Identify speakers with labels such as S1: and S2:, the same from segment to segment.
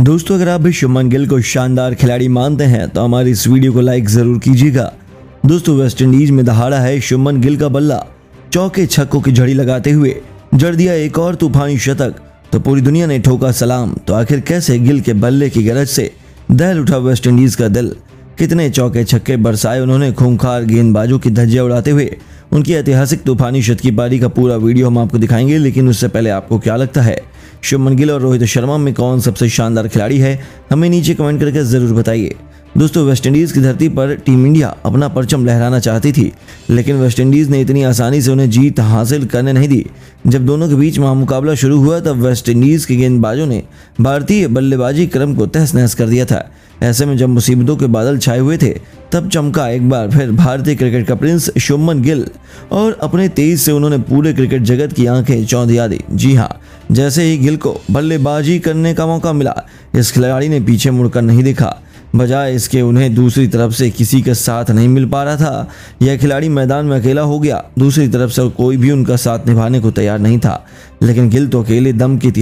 S1: दोस्तों, अगर आप भी शुभमन गिल को शानदार खिलाड़ी मानते हैं तो हमारी इस वीडियो को लाइक जरूर कीजिएगा। दोस्तों, वेस्ट इंडीज में दहाड़ा है शुभमन गिल का बल्ला। चौके छक्कों की झड़ी लगाते हुए जड़ दिया एक और तूफानी शतक, तो पूरी दुनिया ने ठोका सलाम। तो आखिर कैसे गिल के बल्ले की गरज से दहल उठा वेस्ट इंडीज का दिल, कितने चौके छक्के बरसाए उन्होंने खूंखार गेंदबाजों की धज्जियां उड़ाते हुए। उनकी ऐतिहासिक तूफानी शतकी पारी का पूरा वीडियो हम आपको दिखाएंगे, लेकिन उससे पहले आपको क्या लगता है शुभमन गिल और रोहित शर्मा में कौन सबसे शानदार खिलाड़ी है, हमें नीचे कमेंट करके जरूर बताइए। दोस्तों, वेस्टइंडीज की धरती पर टीम इंडिया अपना परचम लहराना चाहती थी, लेकिन वेस्टइंडीज ने इतनी आसानी से उन्हें जीत हासिल करने नहीं दी। जब दोनों के बीच मुकाबला शुरू हुआ तब वेस्टइंडीज के गेंदबाजों ने भारतीय बल्लेबाजी क्रम को तहस नहस कर दिया था। ऐसे में जब मुसीबतों के बादल छाए हुए थे तब चमका एक बार फिर भारतीय क्रिकेट का प्रिंस शुभमन गिल, और अपने तेज से उन्होंने पूरे क्रिकेट जगत की आंखें चौंधिया दी। जी हाँ, जैसे ही गिल को बल्लेबाजी करने का मौका मिला, इस खिलाड़ी ने पीछे मुड़कर नहीं देखा। बजाय इसके उन्हें दूसरी तरफ से किसी का साथ नहीं मिल पा रहा था। यह खिलाड़ी मैदान में अकेला हो गया, दूसरी तरफ से कोई भी उनका साथ निभाने को तैयार नहीं था। लेकिन गिल तो अकेले दम के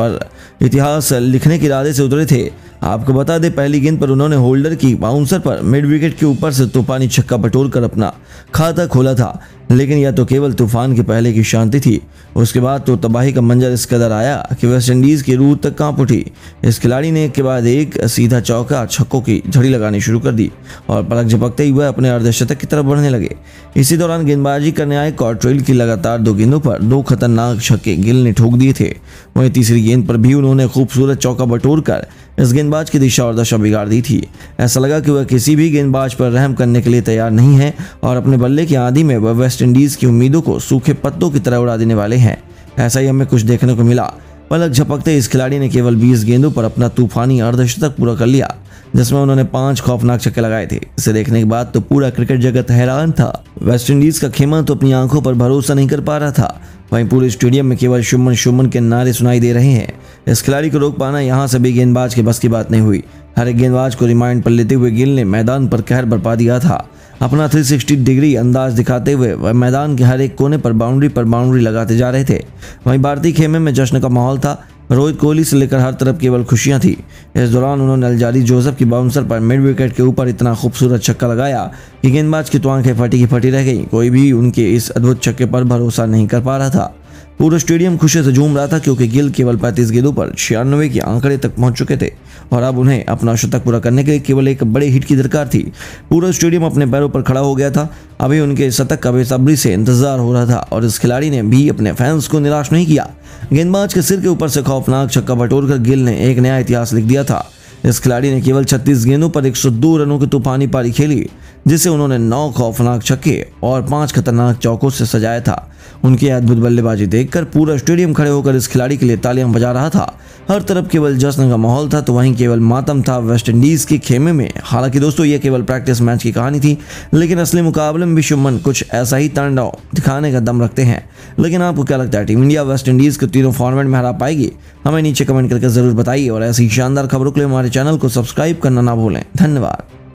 S1: इतिहास लिखने के इरादे से उतरे थे। आपको बता दें, पहली गेंद पर उन्होंने होल्डर की बाउंसर पर मिड विकेट के ऊपर से तूफानी छक्का बटोरकर अपना खाता खोला था। लेकिन यह तो केवल तूफान के पहले की शांति थी। उसके बाद तो तबाही का मंजर इस कदर आया कि वेस्टइंडीज की रूह तक कांप उठी। इस खिलाड़ी ने एक के बाद एक सीधा चौका छक्कों की झड़ी लगानी शुरू कर दी और पलक झपकते ही वह अपने अर्धशतक की तरफ बढ़ने लगे। इसी दौरान गेंदबाजी करने आए कॉट्रेल की लगातार 2 गेंदों पर 2 खतरनाक छक्के गिल ने ठोक दिए थे। वहीं तीसरी गेंद पर भी उन्होंने खूबसूरत चौका बटोरकर इस गेंदबाज की दिशा और दशा बिगाड़ दी थी। ऐसा लगा कि वह किसी भी गेंदबाज पर रहम करने के लिए तैयार नहीं है और अपने बल्ले की आंधी में वह वेस्ट इंडीज की उम्मीदों को सूखे पत्तों की तरह उड़ा देने वाले हैं। ऐसा ही हमें कुछ देखने को मिला। पलक झपकते इस खिलाड़ी ने केवल 20 गेंदों पर अपना तूफानी अर्धशतक पूरा कर लिया, जिसमें उन्होंने 5 खौफनाक छक्के लगाए थे। इसे देखने के बाद तो पूरा क्रिकेट जगत हैरान था। वेस्ट इंडीज का खेमा तो अपनी आंखों पर भरोसा नहीं कर पा रहा था। वहीं पूरे स्टेडियम में केवल शुभमन के नारे सुनाई दे रहे हैं। इस खिलाड़ी को रोक पाना यहाँ से भी गेंदबाज के बस की बात नहीं हुई। हर एक गेंदबाज को रिमाइंड पर लेते हुए गिल ने मैदान पर कहर बरपा दिया था। अपना 360 डिग्री अंदाज दिखाते हुए वह मैदान के हर एक कोने पर बाउंड्री लगाते जा रहे थे। वहीं भारतीय खेमे में जश्न का माहौल था। रोहित कोहली से लेकर हर तरफ केवल खुशियां थी। इस दौरान उन्होंने अलजारी जोसेफ की बाउंसर पर मिड विकेट के ऊपर इतना खूबसूरत छक्का लगाया कि गेंदबाज की तो आंखें फटी की फटी रह गईं। कोई भी उनके इस अद्भुत छक्के पर भरोसा नहीं कर पा रहा था। पूरा स्टेडियम खुशी से झूम रहा था, क्योंकि गिल केवल 35 गेंदों पर 96 के आंकड़े तक पहुंच चुके थे और अब उन्हें अपना शतक पूरा करने के लिए केवल एक बड़े हिट की दरकार थी। पूरा स्टेडियम अपने पैरों पर खड़ा हो गया था। अभी उनके शतक का बेसब्री से इंतजार हो रहा था और इस खिलाड़ी ने भी अपने फैंस को निराश नहीं किया। गेंदबाज के सिर के ऊपर से खौफनाक छक्का बटोरकर गिल ने एक नया इतिहास लिख दिया था। इस खिलाड़ी ने केवल 36 गेंदों पर 102 रनों की तूफानी पारी खेली, जिसे उन्होंने 9 खौफनाक छक्के और 5 खतरनाक चौकों से सजाया था। उनकी अद्भुत बल्लेबाजी देखकर पूरा स्टेडियम खड़े होकर इस खिलाड़ी के लिए तालियां बजा रहा था। हर तरफ केवल जश्न का माहौल था, तो वहीं केवल मातम था वेस्ट इंडीज के खेमे में। हालांकि दोस्तों, ये केवल प्रैक्टिस मैच की कहानी थी, लेकिन असली मुकाबले में भी शुभमन कुछ ऐसा ही तांडव दिखाने का दम रखते हैं। लेकिन आपको क्या लगता है, टीम इंडिया वेस्ट इंडीज को तीनों फॉर्मेट में हरा पाएगी? हमें नीचे कमेंट करके जरूर बताइए और ऐसी शानदार खबरों के लिए हमारे चैनल को सब्सक्राइब करना ना भूलें। धन्यवाद।